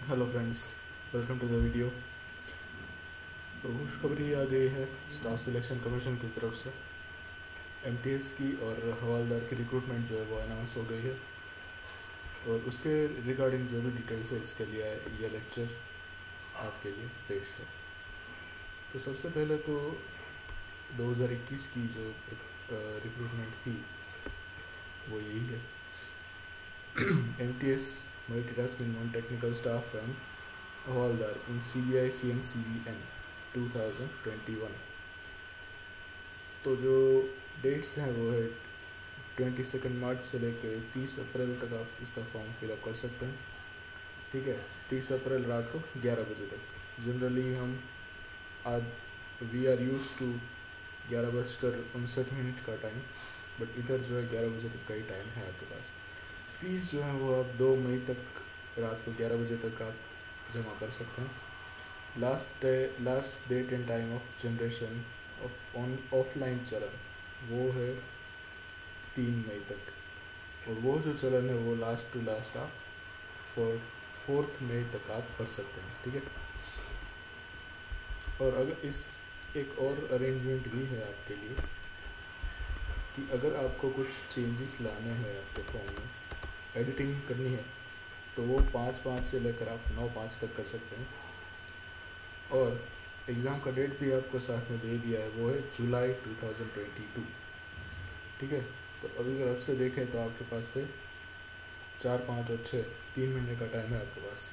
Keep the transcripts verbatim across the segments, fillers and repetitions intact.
Hello friends, welcome to the video. तो खुशखबरी आ गई है स्टाफ सिलेक्शन कमीशन की तरफ से। एमटीएस की और हवालदार की रिक्रूटमेंट जो है वो अनाउंस हो गई है और उसके रिगार्डिंग जो भी डिटेल्स है इसके लिए ये लेक्चर आपके लिए पेश है। तो सबसे पहले तो दो हज़ार इक्कीस की जो रिक्रूटमेंट थी वो यही है। MTS multitasking non technical staff and हवालदार in CBI CN CBN two thousand twenty one. तो जो डेट्स हैं वो है ट्वेंटी सेकेंड मार्च से लेकर तीस अप्रैल तक आप इसका फॉर्म फिलअप कर सकते हैं। ठीक है, तीस अप्रैल रात को ग्यारह बजे तक। जनरली हम आज वी आर यूज टू ग्यारह बजकर उनसठ मिनट का टाइम, बट इधर जो है ग्यारह बजे तक का ही टाइम है आपके पास। फीस जो है वो आप दो मई तक रात को ग्यारह बजे तक आप जमा कर सकते हैं। Last last date and time of generation of on offline challan वो है तीन मई तक, और वो जो चलन है वो लास्ट टू लास्ट आप फोर फोर्थ मई तक आप भर सकते हैं। ठीक है, और अगर इस एक और अरेंजमेंट भी है आपके लिए कि अगर आपको कुछ चेंजेस लाने हैं आपके फॉर्म में, एडिटिंग करनी है, तो वो पाँच पाँच से लेकर आप नौ पाँच तक कर सकते हैं। और एग्ज़ाम का डेट भी आपको साथ में दे दिया है, वो है जुलाई टू थाउज़ेंड ट्वेंटी टू। ठीक है, तो अभी अगर आपसे देखें तो आपके पास से चार पाँच और छः तीन महीने का टाइम है आपके पास।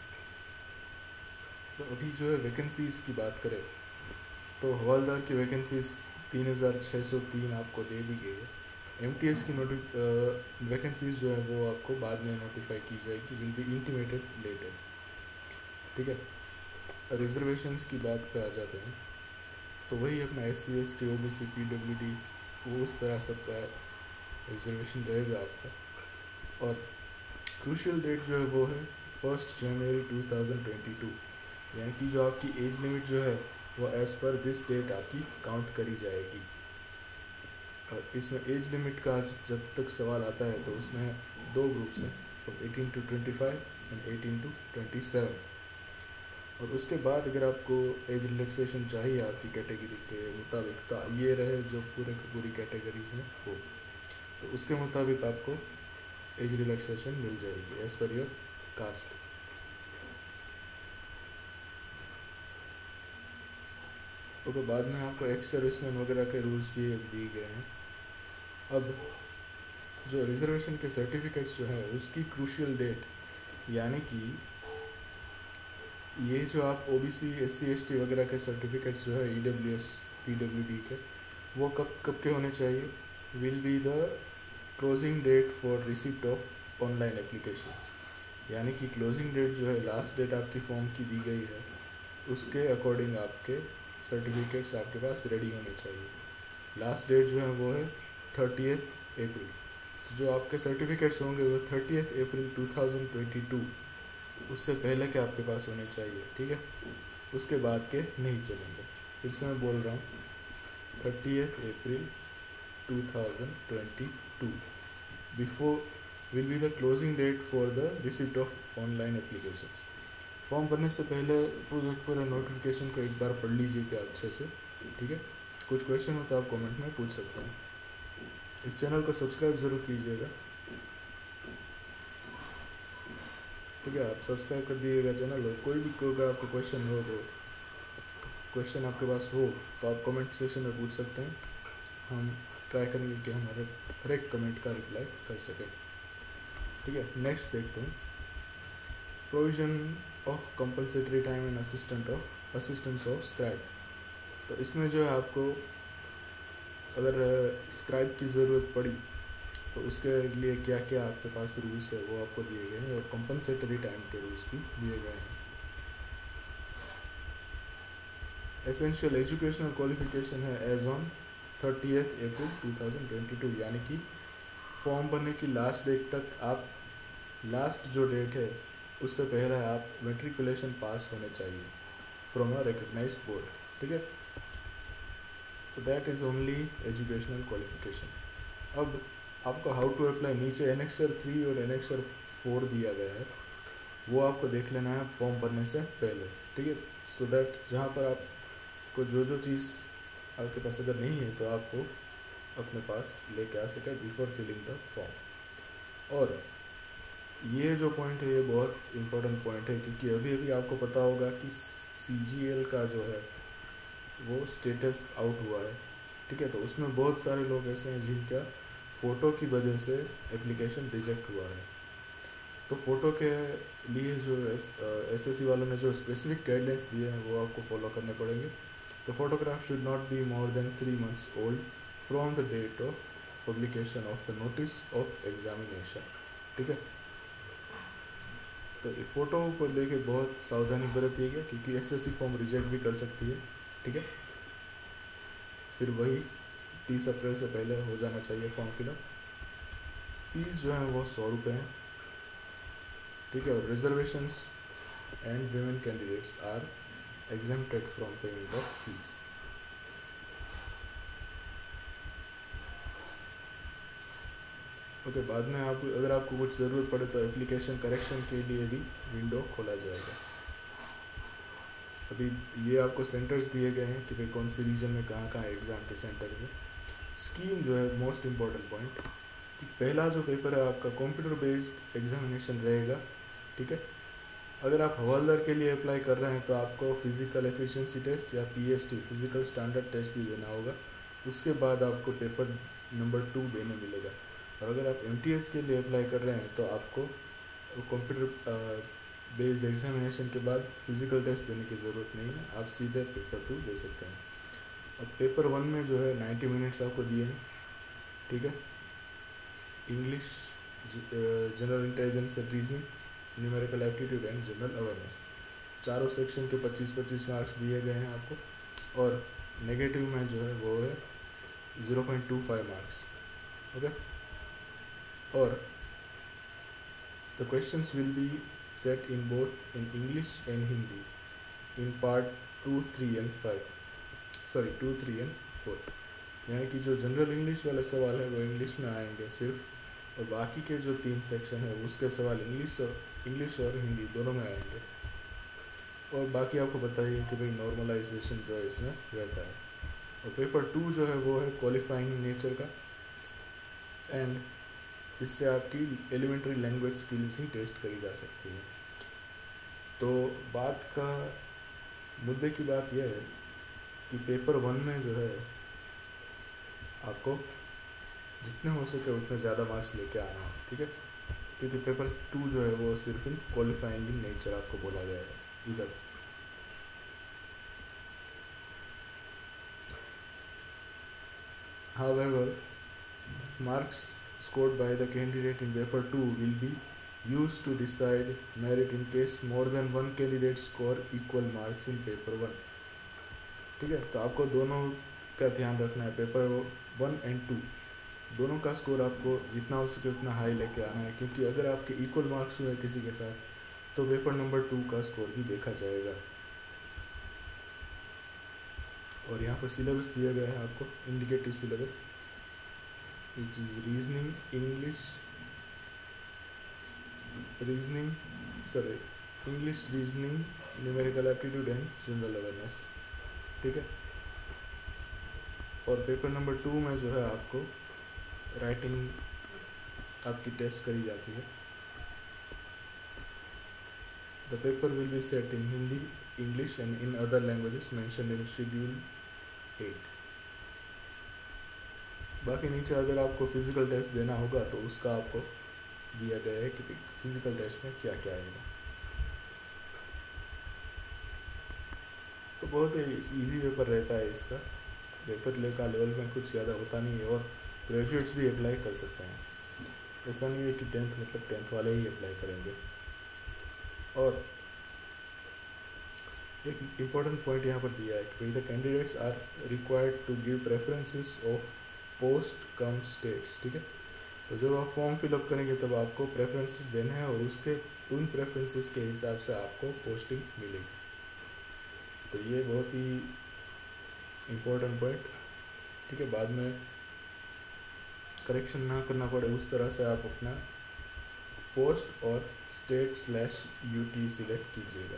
तो अभी जो है वैकेंसीज़ की बात करें तो हवालदार की वैकेंसीज़ तीन हज़ार छः सौ तीन आपको दे दी गई है। एमटीएस की नोटि वैकेंसीज़ जो है वो आपको बाद में नोटिफाई की जाएगी, विल बी इंटीमेटेड लेटर। ठीक है, रिजर्वेशंस की बात पे आ जाते हैं तो वही अपना S C S T O B C P W D वो उस तरह सबका रिजर्वेशन रहेगा आपका। और क्रूशियल डेट जो है वो है first January two thousand twenty two, यानी कि जो आपकी एज लिमिट जो है वो एज़ पर दिस डेट आपकी काउंट करी जाएगी। और इसमें एज लिमिट का जब तक सवाल आता है तो उसमें दो ग्रुप्स हैं, from eighteen to twenty five and eighteen to twenty seven. और उसके बाद अगर आपको एज रिलैक्सेशन चाहिए आपकी कैटेगरी के मुताबिक, तो ये रहे जो पूरे की पूरी कैटेगरीज हैं वो, तो उसके मुताबिक आपको एज रिलैक्सेशन मिल जाएगी एज़ पर योर कास्ट। तो बाद में आपको एक्स सर्विसमैन वगैरह के रूल्स भी दिए गए हैं। अब जो रिजर्वेशन के सर्टिफिकेट्स जो है उसकी क्रूशियल डेट, यानी कि ये जो आप ओबीसी एससी एसटी वगैरह के सर्टिफिकेट्स जो है ईडब्ल्यूएस पीडब्ल्यूडी के, वो कब कब के होने चाहिए, will be the closing date for receipt of online applications. यानी कि क्लोजिंग डेट जो है लास्ट डेट आपकी फॉर्म की दी गई है उसके अकॉर्डिंग आपके सर्टिफिकेट्स आपके पास रेडी होने चाहिए। लास्ट डेट जो है वो है थर्टियथ अप्रैल। तो जो आपके सर्टिफिकेट्स होंगे वो thirtieth April two thousand twenty two उससे पहले के आपके पास होने चाहिए। ठीक है, उसके बाद के नहीं चलेंगे। फिर से मैं बोल रहा हूँ, thirtieth April two thousand twenty two before will be the closing date for the receipt of online applications. Form भरने से पहले पूरे पूरे नोटिफिकेशन को एक बार पढ़ लीजिएगा अच्छे से। ठीक है, कुछ क्वेश्चन हो तो आप कमेंट में पूछ सकते हैं। इस चैनल को सब्सक्राइब ज़रूर कीजिएगा। ठीक है, आप सब्सक्राइब कर दीजिएगा चैनल। और कोई भी अगर आपको क्वेश्चन हो तो क्वेश्चन आपके पास हो तो आप कमेंट सेक्शन में पूछ सकते हैं। हम ट्राई करेंगे कि हम हर हर एक कमेंट का रिप्लाई कर सकें। ठीक है, नेक्स्ट देखते हैं, provision of compulsory time and assistant of assistance of scribe. तो इसमें जो है आपको अगर स्क्राइब की ज़रूरत पड़ी तो उसके लिए क्या क्या आपके पास रूल्स है वो आपको दिए गए हैं, और कंपनसेटरी टाइम के रूल्स भी दिए गए हैं। एसेंशियल एजुकेशनल क्वालिफिकेशन है age on thirtieth April two thousand twenty two, यानी कि फॉर्म भरने की लास्ट डेट तक आप, लास्ट जो डेट है उससे पहले आप मेट्रिकुलेशन पास होने चाहिए फ्रॉम अ रिकग्नाइज्ड बोर्ड। ठीक है, तो that is only educational qualification. अब आपको हाउ टू अप्लाई नीचे एनेक्सर थ्री और एनेक्सर फोर दिया गया है। वो आपको देख लेना है फॉर्म भरने से पहले, ठीक है। सो दैट जहाँ पर आपको जो जो चीज़ आपके पास अगर नहीं है तो आपको अपने पास लेके आ सके बिफोर फिलिंग द फॉर्म। और ये जो पॉइंट है ये बहुत इम्पोर्टेंट पॉइंट है, क्योंकि अभी अभी आपको पता होगा कि सी जी एल का जो है वो स्टेटस आउट हुआ है, ठीक है। तो उसमें बहुत सारे लोग ऐसे हैं जिनका फ़ोटो की वजह से एप्लीकेशन रिजेक्ट हुआ है। तो फ़ोटो के लिए जो एस एस सी वालों ने जो स्पेसिफिक गाइडलाइंस दिए हैं वो आपको फॉलो करने पड़ेंगे। तो photograph should not be more than three months old from the date of publication of the notice of examination, ठीक है। तो ये फ़ोटो को लेके बहुत सावधानी बरतिएगा, क्योंकि S S C form reject भी कर सकती है, ठीक है। फिर वही तीस अप्रैल से पहले हो जाना चाहिए फॉर्म फिलअप। फीस जो है वो सौ रुपये हैं, ठीक है। और reservations and women candidates are exempted from payment of fees. Okay okay, बाद में आप अगर आपको कुछ ज़रूरत पड़े तो एप्लीकेशन करेक्शन के लिए भी विंडो खोला जाएगा। अभी ये आपको सेंटर्स दिए गए हैं कि भाई कौन सी रीजन में कहाँ कहाँ एग्ज़ाम के सेंटर्स है। स्कीम जो है मोस्ट इम्पॉर्टेंट पॉइंट कि पहला जो पेपर है आपका कंप्यूटर बेस्ड एग्जामिनेशन रहेगा, ठीक है। अगर आप हवलदार के लिए अप्लाई कर रहे हैं तो आपको फिज़िकल एफिशिएंसी टेस्ट या P S T physical standard test भी देना होगा। उसके बाद आपको पेपर नंबर टू देने मिलेगा। और अगर आप एम टी एस के लिए अप्लाई कर रहे हैं तो आपको कंप्यूटर बेस्ड एग्जामिनेशन के बाद फिज़िकल टेस्ट देने की ज़रूरत नहीं है, आप सीधे पेपर टू दे सकते हैं। अब पेपर वन में जो है नाइन्टी मिनट्स आपको दिए हैं, ठीक है। English, general intelligence and reasoning, numerical aptitude and general awareness, चारों सेक्शन के पच्चीस पच्चीस मार्क्स दिए गए हैं आपको। और नेगेटिव में जो है वो है zero point two five marks, okay. और the questions will be set in both in English and Hindi in part two three and five sorry two three and four. यानी कि जो जनरल इंग्लिश वाले सवाल है वो इंग्लिश में आएंगे सिर्फ, और बाकी के जो तीन सेक्शन है उसके सवाल इंग्लिश और इंग्लिश और हिंदी दोनों में आएंगे। और बाकी आपको बताइए कि भाई नॉर्मलाइजेशन जो है इसमें रहता है। और पेपर टू जो है वो है क्वालिफाइंग नेचर का, एंड इससे आपकी एलिमेंट्री लैंग्वेज स्किल्स ही टेस्ट करी जा सकती है। तो बात का मुद्दे की बात यह है कि पेपर वन में जो है आपको जितने हो सके उतने ज़्यादा मार्क्स लेके आना है, ठीक है। क्योंकि पेपर टू जो है वो सिर्फ इन क्वालिफाइंग इन नेचर आपको बोला गया है इधर। However, marks scored by the candidate in paper two will be used to decide merit in case more than one candidate score equal marks in paper one, ठीक है। तो आपको दोनों का ध्यान रखना है, पेपर वन एंड टू दोनों का स्कोर आपको जितना हो सके उतना हाई लेके आना है, क्योंकि अगर आपके इक्वल मार्क्स हुए किसी के साथ तो पेपर नंबर टू का स्कोर भी देखा जाएगा। और यहाँ पर सिलेबस दिया गया है आपको, indicative syllabus, which is reasoning, English reasoning sorry English reasoning, numerical aptitude and general awareness, ठीक है। और पेपर नंबर टू में जो है आपको राइटिंग आपकी टेस्ट करी जाती है। The paper will be set in Hindi, English and in other languages mentioned in schedule eight. बाकी नीचे अगर आपको फिजिकल टेस्ट देना होगा तो उसका आपको दिया गया है कि फिजिकल टेस्ट में क्या क्या आएगा। तो बहुत ही इजी पेपर रहता है इसका, पेपर ले का लेवल में कुछ ज़्यादा होता नहीं है, और ग्रेजुएट्स भी अप्लाई कर सकते हैं। ऐसा नहीं है कि टेंथ मतलब टेंथ वाले ही अप्लाई करेंगे। और एक इम्पॉर्टेंट पॉइंट यहाँ पर दिया है कि the candidates are required to give preferences of post cum states, ठीक है। तो जब आप फॉर्म फिलअप करेंगे तब आपको प्रेफरेंसेस देने हैं, और उसके उन प्रेफरेंसेस के हिसाब से आपको पोस्टिंग मिलेगी। तो ये बहुत ही इम्पोर्टेंट पॉइंट, ठीक है। बाद में करेक्शन ना करना पड़े उस तरह से आप अपना पोस्ट और state slash U T select कीजिएगा।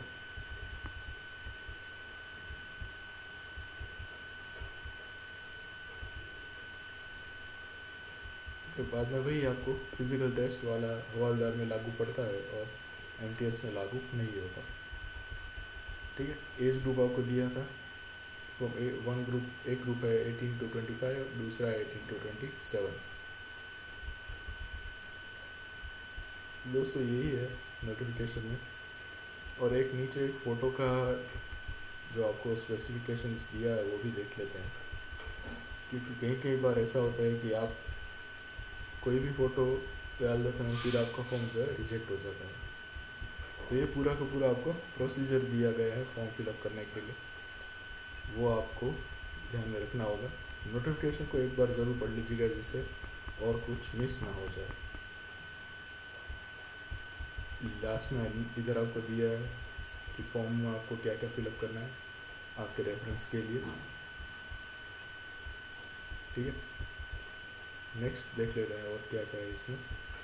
तो बाद में वही आपको फिजिकल टेस्ट वाला हवालदार में लागू पड़ता है और एमटीएस में लागू नहीं होता। ठीक है, एज ग्रुप आपको दिया था फ्रॉम ए वन ग्रुप, एक ग्रुप है एटीन टू ट्वेंटी फाइव, दूसरा है एटीन टू ट्वेंटी सेवन। दोस्तों यही है नोटिफिकेशन में। और एक नीचे एक फ़ोटो का जो आपको स्पेसिफिकेशंस दिया है वो भी देख लेते हैं, क्योंकि कई कई बार ऐसा होता है कि आप कोई भी फ़ोटो डाल देते हैं फिर आपका फॉर्म जो है रिजेक्ट हो जाता है। तो ये पूरा का पूरा आपको प्रोसीजर दिया गया है फॉर्म फिलअप करने के लिए, वो आपको ध्यान में रखना होगा। नोटिफिकेशन को एक बार ज़रूर पढ़ लीजिएगा जिससे और कुछ मिस ना हो जाए। लास्ट में इधर आपको दिया है कि फॉर्म में आपको क्या क्या फिलअप करना है आपके रेफरेंस के लिए। ठीक है, नेक्स्ट देख लेते हैं और क्या क्या है इसमें।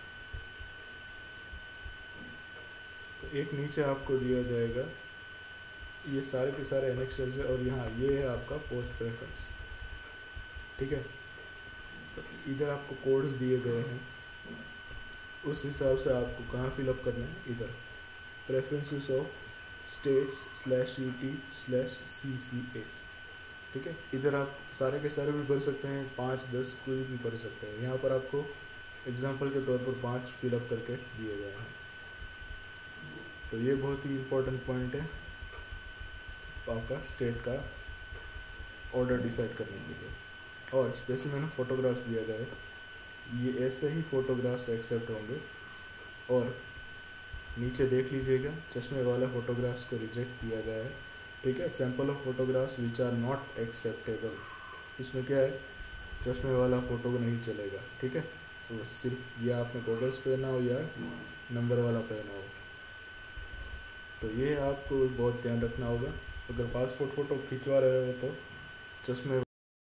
तो एक नीचे आपको दिया जाएगा ये सारे के सारे एनेक्सर्स है और यहाँ ये है आपका पोस्ट प्रेफरेंस। ठीक है, तो इधर आपको कोड्स दिए गए हैं, उस हिसाब से आपको कहाँ फिलअप करना है। इधर preferences of states slash U T slash C C S. ठीक है, इधर आप सारे के सारे भी भर सकते हैं, पाँच दस कोई भी भर सकते हैं। यहाँ पर आपको एग्जांपल के तौर पर पाँच फिलअप करके दिए गए हैं। तो ये बहुत ही इम्पोर्टेंट पॉइंट है आपका स्टेट का ऑर्डर डिसाइड करने के लिए। और स्पेसिमेन ऑफ फोटोग्राफ्स दिया गया है, ये ऐसे ही फ़ोटोग्राफ्स एक्सेप्ट होंगे। और नीचे देख लीजिएगा चश्मे वाला फ़ोटोग्राफ्स को रिजेक्ट किया गया है। ठीक है, sample of photographs which are not acceptable, इसमें क्या है चश्मे वाला फ़ोटो नहीं चलेगा। ठीक है, तो सिर्फ या आपने गॉगल्स पहना हो या नंबर वाला पहना हो। तो ये आपको बहुत ध्यान रखना होगा। अगर पासपोर्ट फ़ोटो खिंचवा रहे हो तो चश्मे